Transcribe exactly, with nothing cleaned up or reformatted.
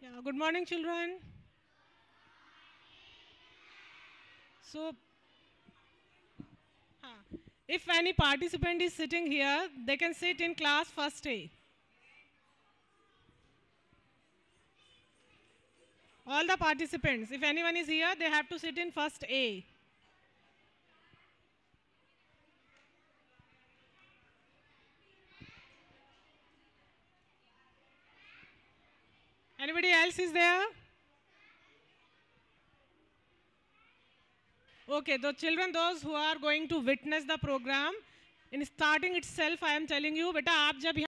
Yeah, good morning, children. So, huh, if any participant is sitting here, they can sit in class first A. All the participants, if anyone is here, they have to sit in first A. Anybody else is there? Okay, the children, those who are going to witness the program, in starting itself, I am telling you, beta, aap jab